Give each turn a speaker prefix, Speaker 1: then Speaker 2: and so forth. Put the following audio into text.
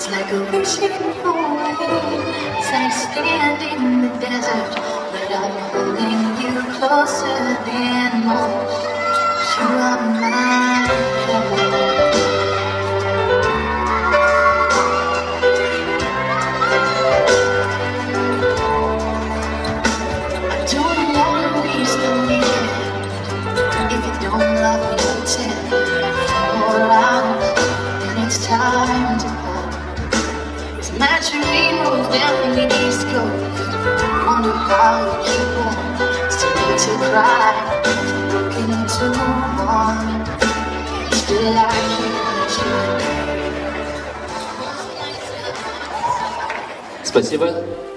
Speaker 1: It's like a wishing away. It's like standing in the desert, but I'm holding you closer than most. You are mine. I don't wanna reach the end. If you don't love me, pretend. All out, then it's time to go. It's naturally moved down the East Coast. Wonder how you keep on. Still need to cry. Looking into one. Still I can't let you go.
Speaker 2: Спасибо.